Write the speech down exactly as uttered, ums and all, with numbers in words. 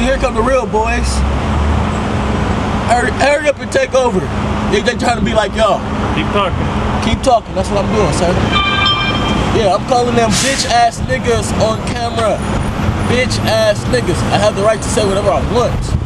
here come the real boys. Hurry, hurry up and take over. They, they trying to be like y'all. Keep talking. Keep talking. That's what I'm doing, sir. Yeah, I'm calling them bitch ass niggas on camera. Bitch ass niggas. I have the right to say whatever I want.